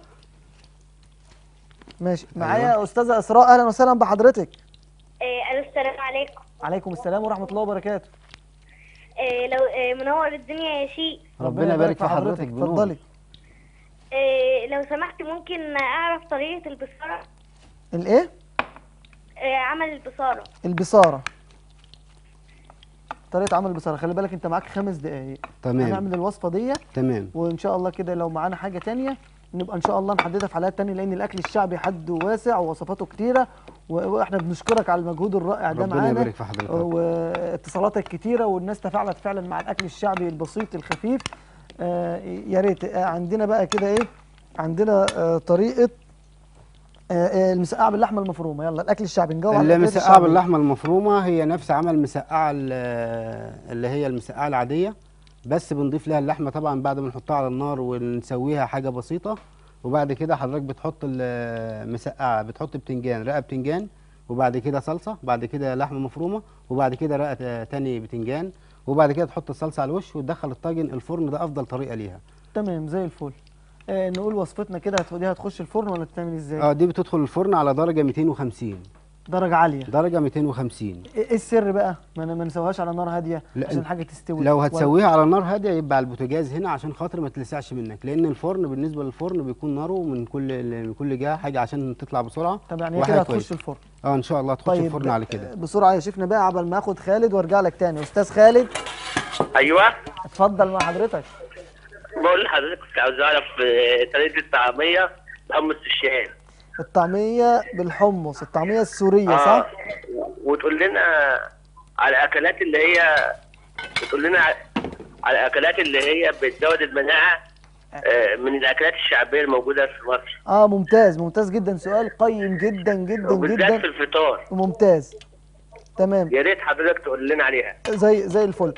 ماشي معايا استاذه اسراء اهلا وسهلا بحضرتك. إيه الو السلام عليكم. عليكم السلام ورحمه الله وبركاته. إيه لو إيه منور الدنيا يا شيخ. ربنا يبارك في حضرتك. بنور. اتفضلي. إيه لو سمحت ممكن اعرف طريقه البصاره؟ الايه؟ إيه عمل البصاره. البصاره. طريقه عمل البصاره. خلي بالك انت معاك خمس دقائق. تمام. هنعمل الوصفه دي تمام. وان شاء الله كده لو معانا حاجه تانية نبقى ان شاء الله نحددها في حلقات تانية، لان الاكل الشعبي حد واسع ووصفاته كتيره، و- واحنا بنشكرك على المجهود الرائع ده ربنا معانا يبارك في حضرتك. واتصالاتك كتيره والناس تفاعلت فعلا مع الاكل الشعبي البسيط الخفيف. آه يا ريت. آه عندنا بقى كده ايه؟ عندنا آه طريقه آه آه المسقعه باللحمه المفرومه، يلا الاكل الشعبي نجاوب على اللي الأكلات مسقعه الشعبية. باللحمه المفرومه هي نفس عمل مسقعه ال- اللي هي المسقعه العاديه، بس بنضيف لها اللحمه طبعا بعد ما نحطها على النار ونسويها حاجه بسيطه. وبعد كده حضرتك بتحط المسقعه، بتحط بتنجان، رقه بتنجان، وبعد كده صلصه، بعد كده لحمه مفرومه، وبعد كده رقه تاني بتنجان، وبعد كده تحط الصلصه على الوش وتدخل الطاجن الفرن. ده افضل طريقه ليها. تمام زي الفل. آه نقول وصفتنا كده، هت- دي هتخش الفرن ولا بتعمل ازاي؟ اه دي بتدخل الفرن على درجه مئتين وخمسين. درجه عاليه. درجه مئتين وخمسين. ايه السر بقى؟ ما انا ما نسويهاش على نار هاديه لا، عشان حاجه تستوي. لو ولا- هتسويها على نار هاديه يبقى على البوتاجاز هنا عشان خاطر ما تلسعش منك، لان الفرن بالنسبه للفرن بيكون ناره من كل من كل جهه حاجه عشان تطلع بسرعه. طب يعني هي وحاجة كده هتخش كويسة. الفرن. اه ان شاء الله تخش طيب الفرن على كده. بسرعه يا شيفنا بقى عبال ما اخد خالد وارجع لك تاني. استاذ خالد ايوه، اتفضل مع حضرتك. بقول لحضرتك كنت عاوز اعرف آه، طريقه الطعميه بحمص الشام. الطعميه بالحمص، الطعميه السوريه اه صح؟ وتقول لنا على الاكلات اللي هي بتقول لنا على على الاكلات اللي هي بتزود المناعه آه، من الاكلات الشعبيه الموجوده في مصر، اه ممتاز ممتاز جدا، سؤال قيم جدا جدا وبالذات في جدا الفطار. وممتاز. تمام يا ريت حضرتك تقول لنا عليها. زي زي الفل.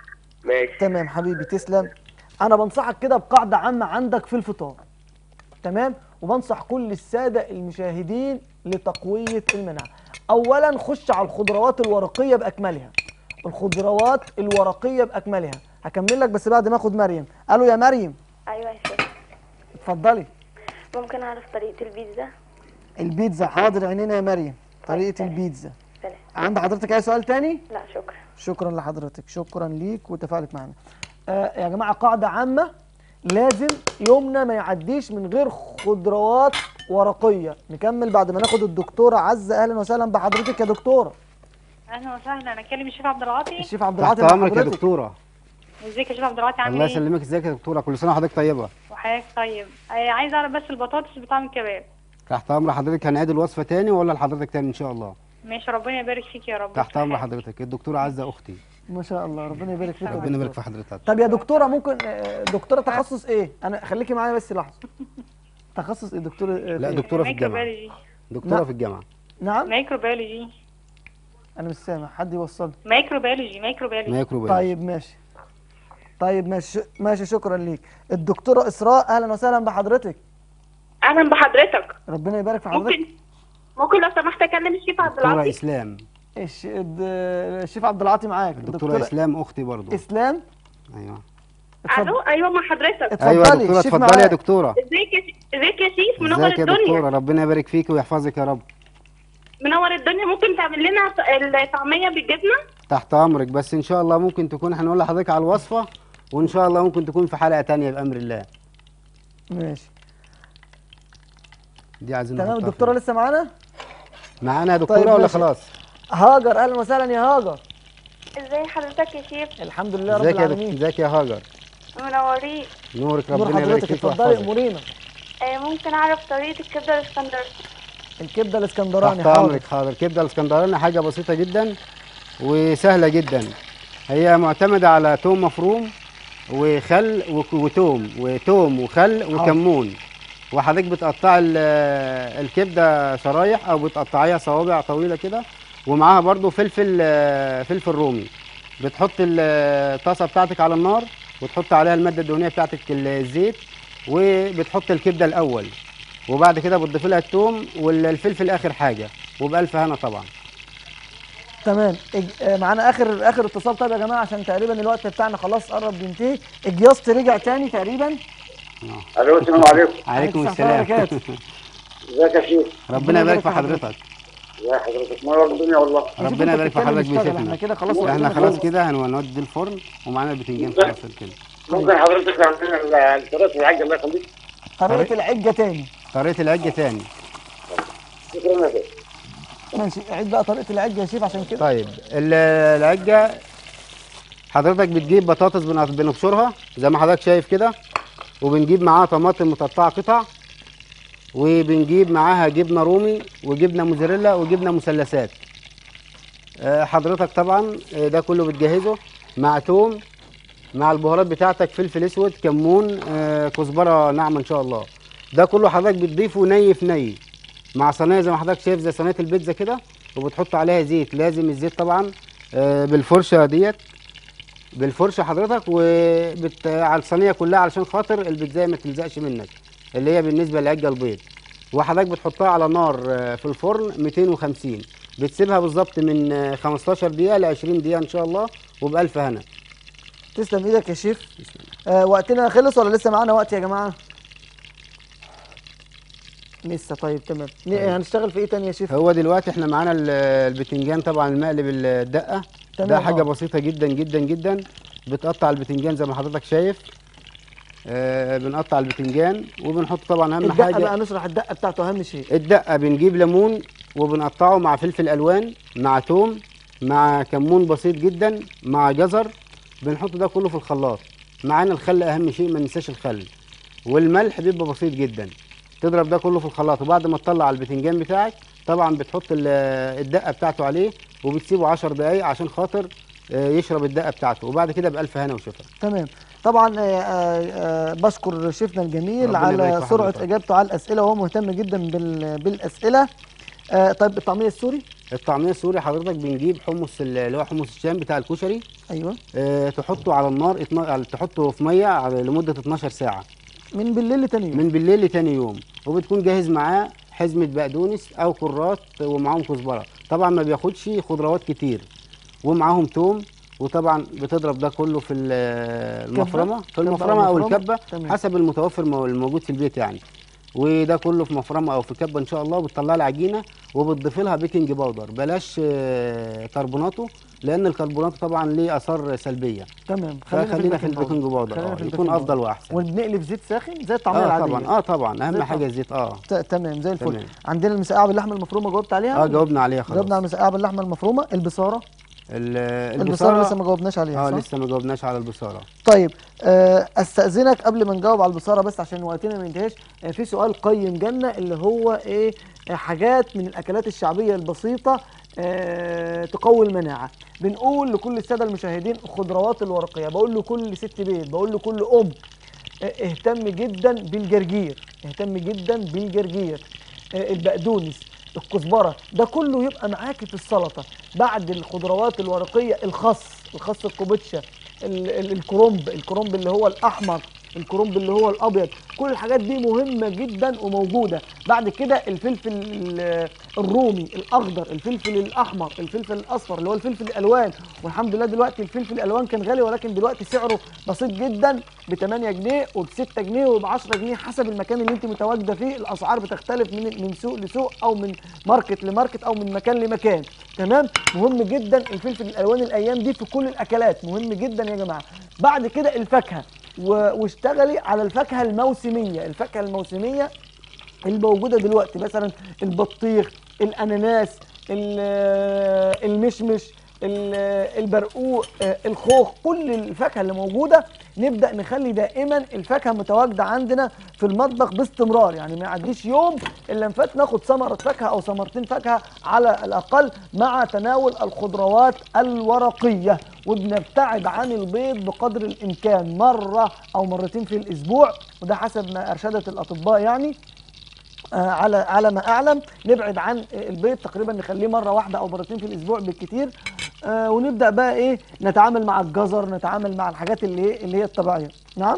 ماشي. تمام حبيبي تسلم. انا بنصحك كده بقاعده عامه عندك في الفطار، تمام، وبنصح كل الساده المشاهدين لتقويه المناعه. اولا خش على الخضروات الورقيه باكملها، الخضروات الورقيه باكملها. هكمل لك بس بعد ما اخد مريم. الو يا مريم. ايوه يا شيخ. اتفضلي. ممكن اعرف طريقه البيتزا؟ البيتزا حاضر عينينا يا مريم، طريقه طيب. البيتزا. سلام. عند حضرتك اي سؤال تاني؟ لا شكرا. شكرا لحضرتك، شكرا ليك وتفاعلك معنا. آه يا جماعه قاعده عامه، لازم يومنا ما يعديش من غير خضروات ورقيه. نكمل بعد ما ناخد الدكتوره عزه. اهلا وسهلا بحضرتك يا دكتوره. اهلا وسهلا، انا اكلم الشيف عبد العاطي. الشيف عبد تحت العاطي مع امرك يا حضرتك. دكتوره. ازيك يا شيف عبد العاطي، عامل الله ايه؟ يسلمك. ازيك يا دكتوره؟ كل سنه وحضرتك طيبه. وحضرتك طيب. آه عايز اعرف بس البطاطس بطعم الكباب. تحت امر حضرتك. هنعيد الوصفه تاني ولا لحضرتك تاني ان شاء الله؟ ماشي، ربنا يبارك فيك يا رب. تحت امر حضرتك. الدكتوره عزه اختي. ما شاء الله، ربنا يبارك فيك يا ربنا دكتورة. يبارك في حضرتك. طب يا دكتوره ممكن آه، دكتوره تخصص ايه؟ انا خليكي معايا بس لحظه. تخصص ايه دكتوره؟ آه، لا إيه؟ دكتوره في الجامعه. مايكروبيولوجي. دكتوره لا. في الجامعه. نعم مايكروبيولوجي. انا مش سامع، حد يوصلني. مايكروبيولوجي مايكروبيولوجي. مايكروبيولوجي. طيب ماشي. طيب ماشي ماشي شكرا ليك. الدكتوره اسراء اهلا وسهلا بحضرتك. اهلا بحضرتك. ربنا يبارك في حضرتك. ممكن ممكن لو سمحت اكلم الشيف عبد دكتوره العاطي؟ اسلام. الش- الد- الشيف عبد العاطي معاك. الدكتوره اسلام اختي برضو. اسلام. ايوه. الو ايوه مع حضرتك. اتفضلي. ايوه يا دكتوره، الشيف اتفضلي يا معاك. دكتوره. ازيك يا شي- ازيك يا شيف؟ منور ازيك يا الدنيا. دكتوره؟ ربنا يبارك فيك ويحفظك يا رب. منور الدنيا. ممكن تعمل لنا ط- الطعميه بالجبنه؟ تحت امرك، بس ان شاء الله ممكن تكون هنقول لحضرتك على الوصفه، وان شاء الله ممكن تكون في حلقه تانية بامر الله. ماشي دي عايزين تمام. نحطها الدكتوره فين؟ لسه معانا؟ معانا يا دكتوره طيب ولا ماشي. خلاص؟ هاجر اهلا وسهلا يا هاجر. ازاي حضرتك يا شيف؟ الحمد لله رب ازيك يا دك- العالمين. ازيك يا هاجر؟ منورين. نورك، نور ربنا يبارك حضرتك. فيك اتفضلي ويحفظك. امورينا. آه ممكن اعرف طريقه الكبده الاسكندراني؟ الكبده الاسكندراني تحت حاضر. امرك. حاضر. كبده الاسكندراني حاجه بسيطه جدا وسهله جدا. هي معتمده على توم مفروم وخل وك- وتوم وتوم وخل وكمون. وحضرتك بتقطعي ال- الكبده شرايح او بتقطعيها صوابع طويله كده، ومعاها برضو فلفل فلفل رومي. بتحط الطاسه بتاعتك على النار وتحط عليها الماده الدهنيه بتاعتك الزيت، وبتحط الكبده الاول، وبعد كده بتضيف لها الثوم والفلفل اخر حاجه، وبالف هنا طبعا. تمام. إج- آه، معانا اخر اخر اتصال. طيب يا جماعه عشان تقريبا الوقت بتاعنا خلاص قرب ينتهي. اجياست رجع تاني تقريبا. الو السلام عليكم. عليكم السلام السلام. ورحمة ازيك يا شيخ؟ ربنا يبارك في حضرتك. ازي حضرتك؟ منور الدنيا والله. ربنا يبارك في حضرتك احنا بشيخنا. كده خلاص احنا وقتنا خلاص خلص. كده هنودي الفرن ومعانا البتنجان خلاص كده. ممكن حضرتك تعمل لنا طريقه الحاجه الله يخليك؟ طريقه العجه تاني. طريقه العجه تاني. شكرا يا شيخ. ماشي عيد بقى طريقه العجه يا شيف عشان كده. طيب ال- العجه حضرتك بتجيب بطاطس بن- بنبشرها زي ما حضرتك شايف كده، وبنجيب معاها طماطم متقطعه قطع، وبنجيب معاها جبنه رومي وجبنه موزاريلا وجبنه مثلثات. آه، حضرتك طبعا آه، ده كله بتجهزه مع توم، مع البهارات بتاعتك، فلفل اسود، كمون، آه، كزبره ناعمه ان شاء الله. ده كله حضرتك بتضيفه ني في ني. مع صينيه زي ما حضرتك شايف زي صينيه البيتزا كده، وبتحط عليها زيت. لازم الزيت طبعا آه، بالفرشه ديت، بالفرشه حضرتك، وبت... على الصينيه كلها علشان خاطر البيتزا ما تلزقش منك، اللي هي بالنسبه لعجه البيض. وحضرتك بتحطها على نار آه، في الفرن مئتين وخمسين، بتسيبها بالظبط من آه، خمستاشر دقيقه ل عشرين دقيقه ان شاء الله، وبالف هنا. تسلم ايدك يا شيف. آه وقتنا خلص ولا لسه معانا وقت يا جماعه؟ لسه. طيب تمام. طيب. هنشتغل في ايه تاني يا شيف؟ هو دلوقتي احنا معانا ال- البتنجان طبعا المقلي بالدقه. تمام. ده حاجه آه. بسيطه جدا جدا جدا. بتقطع البتنجان زي ما حضرتك شايف. آه بنقطع البتنجان وبنحط طبعا اهم الدقه حاجه. بقى نشرح الدقه بتاعته اهم شيء. الدقه بنجيب ليمون وبنقطعه مع فلفل الوان مع توم مع كمون بسيط جدا مع جزر، بنحط ده كله في الخلاط. معانا الخل اهم شيء، ما ننساش الخل، والملح بيبقى بسيط جدا. تضرب ده كله في الخلاط، وبعد ما تطلع البتنجان بتاعك طبعا بتحط ال- الدقه بتاعته عليه، وبتسيبه عشر دقايق عشان خاطر آه، يشرب الدقه بتاعته، وبعد كده بألف هنا وشفا. تمام. طبعا آه، آه، بشكر شيفنا الجميل ربنا على يبارك في سرعه حضرتك. اجابته على الاسئله، وهو مهتم جدا بال- بالاسئله. آه، طيب الطعميه السوري؟ الطعميه السوري حضرتك بنجيب حمص ال- اللي هو حمص الشام بتاع الكشري. ايوه. آه، تحطه على النار اتنا- تحطه في ميه على- لمده اتناشر ساعه، من بالليل لتاني يوم. من بالليل لتاني يوم. وبتكون جاهز معاه حزمه بقدونس او كرات، ومعاهم كزبره. طبعا ما بياخدش خضروات كتير، ومعاهم توم. وطبعا بتضرب ده كله في ال- المفرمه، في المفرمه او المفرمة. الكبه تمام. حسب المتوفر مو- الموجود في البيت يعني. وده كله في مفرمه او في كبه ان شاء الله. بتطلع العجينه وبتضيف لها بيكنج باودر، بلاش آه، كربوناتو، لان الكربوناتو طبعا ليه اثار سلبيه. تمام. فخلينا في البيكنج باودر، خلينا اه في يكون البيكنج افضل باودر. واحسن. ونقلب زيت ساخن زي الطعميه اه العاديه. طبعا اه طبعا زي اهم الطعم. حاجه الزيت. اه ت- تمام زي الفل. تمام. عندنا المسقعه باللحمه المفرومه، جاوبت عليها؟ اه جاوبنا عليها خلاص. جاوبنا على المسقعه باللحمه المفرومه. البصاره؟ ال- البصاره لسه ما جاوبناش عليها. اه صح؟ لسه ما جاوبناش على البصاره. طيب آه، استاذنك قبل ما نجاوب على البصاره، بس عشان وقتنا ما ينتهيش، آه، في سؤال قيم جنه اللي هو ايه؟ آه، حاجات من الاكلات الشعبيه البسيطه آه، تقوي المناعه. بنقول لكل الساده المشاهدين الخضروات الورقيه، بقول لكل ست بيت، بقول لكل ام آه، اهتم جدا بالجرجير، اهتم جدا بالجرجير، آه، البقدونس، الكزبره، ده كله يبقى معاكي في السلطه. بعد الخضروات الورقيه الخس، الخس الكوبيتشا، ال- ال- الكرنب، الكرنب اللي هو الاحمر، الكرنب اللي هو الابيض، كل الحاجات دي مهمه جدا وموجوده. بعد كده الفلفل ال- الرومي الاخضر، الفلفل الاحمر، الفلفل الاصفر اللي هو الفلفل الالوان. والحمد لله دلوقتي الفلفل الالوان كان غالي، ولكن دلوقتي سعره بسيط جدا، ب تمانية جنيه وب ستة جنيه وب عشرة جنيه حسب المكان اللي انت متواجده فيه. الاسعار بتختلف من من سوق لسوق، او من ماركت لماركت، او من مكان لمكان. تمام. مهم جدا الفلفل الالوان الايام دي في كل الاكلات، مهم جدا يا جماعه. بعد كده الفاكهه، و- واشتغلي على الفاكهه الموسميه، الفاكهه الموسميه الموجوده دلوقتي، مثلا البطيخ، الاناناس، ال- المشمش، ال- البرقوق، آه، الخوخ، كل الفاكهه اللي موجوده نبدا نخلي دائما الفاكهه متواجده عندنا في المطبخ باستمرار. يعني ما يعديش يوم الا ما فات ناخد ثمره فاكهه او ثمرتين فاكهه على الاقل، مع تناول الخضروات الورقيه. وبنبتعد عن البيض بقدر الامكان مره او مرتين في الاسبوع، وده حسب ما ارشدت الاطباء يعني. آه، على على ما اعلم نبعد عن البيض تقريبا، نخليه مره واحده او مرتين في الاسبوع بالكتير. آه ونبدا بقى ايه، نتعامل مع الجزر، نتعامل مع الحاجات اللي هي اللي هي الطبيعيه. نعم.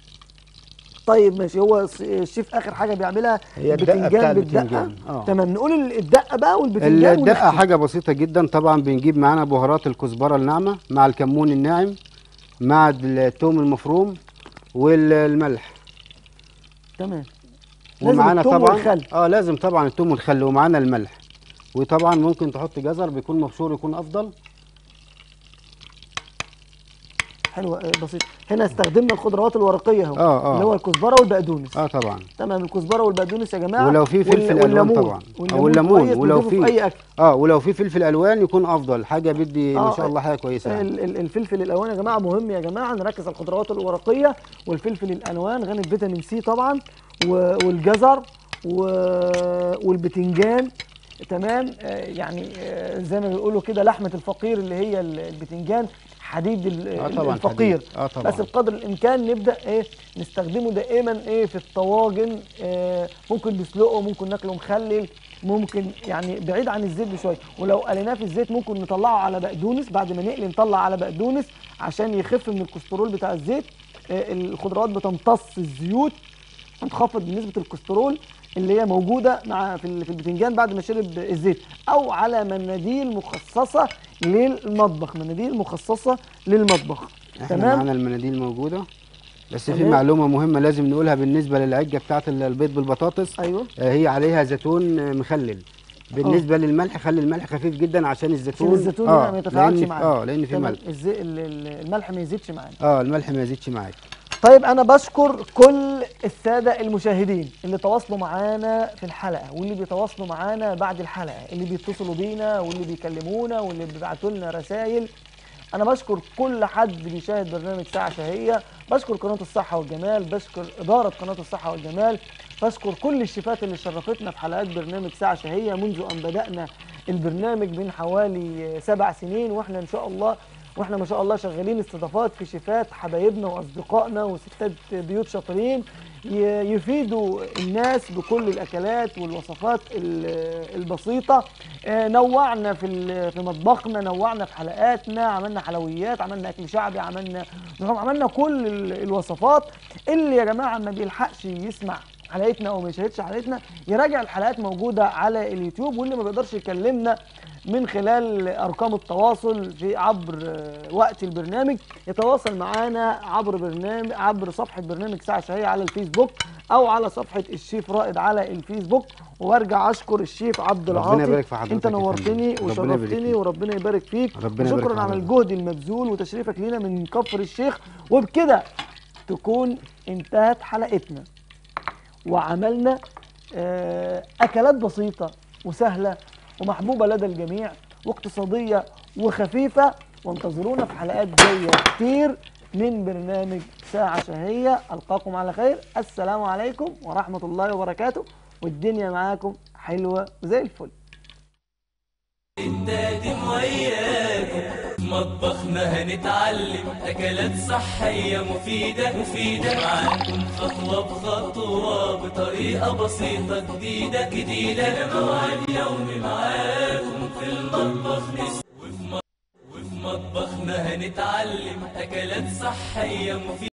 طيب ماشي. هو الس- الشيف اخر حاجه بيعملها هي الدقة بتاع بالدقه. البتنجان. آه. تمام. نقول ال- الدقه بقى والبتنجان. الدقه ونختم. حاجه بسيطه جدا. طبعا بنجيب معانا بهارات الكزبره الناعمه مع الكمون الناعم مع الثوم المفروم والملح. تمام. لازم ومعانا الثوم طبعا والخل. اه لازم طبعا الثوم والخل، ومعانا الملح. وطبعا ممكن تحط جزر، بيكون مبشور يكون افضل. حلوه. آه، بسيط. هنا استخدمنا الخضروات الورقيه اهو، اه اه اللي هو الكزبره والبقدونس. اه طبعا. تمام. الكزبره والبقدونس يا جماعه. ولو في فلفل وال- الوان والليمون. طبعا، والليمون او الليمون. كويس ولو نضيفه في في اي اكل. اه ولو في فلفل الوان يكون افضل حاجه، بدي آه، ما شاء الله حاجه كويسه يعني. ال- ال- الفلفل الالوان يا جماعه مهم يا جماعه، نركز على الخضروات الورقيه والفلفل الالوان غني بفيتامين سي طبعا، و- والجزر و- والبتنجان. تمام. آه، يعني آه، زي ما بيقولوا كده لحمه الفقير اللي هي ال- البتنجان، حديد ال- آه طبعاً الفقير. حديد. آه طبعاً. بس بقدر الامكان نبدا ايه نستخدمه دائما ايه في الطواجن. آه، ممكن نسلقه، ممكن ناكله مخلل، ممكن يعني بعيد عن الزيت بشويه، ولو قليناه في الزيت ممكن نطلعه على بقدونس، بعد ما نقلي نطلع على بقدونس عشان يخف من الكوليسترول بتاع الزيت. آه الخضروات بتمتص الزيوت وتخفض نسبه الكوليسترول اللي هي موجوده مع في البتنجان بعد ما شرب الزيت، او على مناديل مخصصه للمطبخ، مناديل مخصصه للمطبخ. احنا تمام، معانا المناديل موجوده، بس في تمام. معلومه مهمه لازم نقولها بالنسبه للعجه بتاعه البيض بالبطاطس. ايوه، آه هي عليها زيتون مخلل. بالنسبه أوه. للملح خلي الملح خفيف جدا عشان الزيتون عشان الزيتون آه ما يتفاعلش معانا. اه لان في ملح. الملح ما يزيدش معانا. اه الملح ما يزيدش معاك. طيب انا بشكر كل الساده المشاهدين اللي تواصلوا معانا في الحلقه، واللي بيتواصلوا معانا بعد الحلقه، اللي بيتصلوا بينا واللي بيكلمونا واللي بيبعتوا لنا رسائل. انا بشكر كل حد بيشاهد برنامج ساعه شهيه، بشكر قناه الصحه والجمال، بشكر اداره قناه الصحه والجمال، بشكر كل الشيفات اللي شرفتنا في حلقات برنامج ساعه شهيه منذ ان بدانا البرنامج من حوالي سبع سنين، واحنا ان شاء الله واحنا ما شاء الله شغالين استضافات في شيفات حبايبنا واصدقائنا وستات بيوت شاطرين يفيدوا الناس بكل الاكلات والوصفات البسيطه. نوعنا في في مطبخنا، نوعنا في حلقاتنا، عملنا حلويات، عملنا اكل شعبي، عملنا عملنا كل الوصفات. اللي يا جماعه ما بيلحقش يسمع حلقتنا او ما يشاهدش حلقتنا يراجع الحلقات موجوده على اليوتيوب، واللي ما بيقدرش يكلمنا من خلال ارقام التواصل في عبر وقت البرنامج يتواصل معانا عبر برنامج عبر صفحه برنامج ساعه شهيه على الفيسبوك او على صفحه الشيف رائد على الفيسبوك. وارجع اشكر الشيف عبد العاطي، انت نورتني وشرفتني وربنا يبارك فيك، وشكرا على الجهد المبذول وتشريفك لينا من كفر الشيخ. وبكده تكون انتهت حلقتنا، وعملنا اكلات بسيطه وسهله ومحبوبه لدى الجميع واقتصاديه وخفيفه. وانتظرونا في حلقات جايه كتير من برنامج ساعه شهيه. القاكم على خير، السلام عليكم ورحمه الله وبركاته، والدنيا معاكم حلوه زي الفل. الدادم وياكم مطبخنا هنتعلم أكلات صحية مفيدة مفيدة معاكم خطوة بخطوة بطريقة بسيطة جديدة جديدة. موعد يومي معاكم في المطبخ، وفي مطبخنا هنتعلم أكلات صحية مفيدة.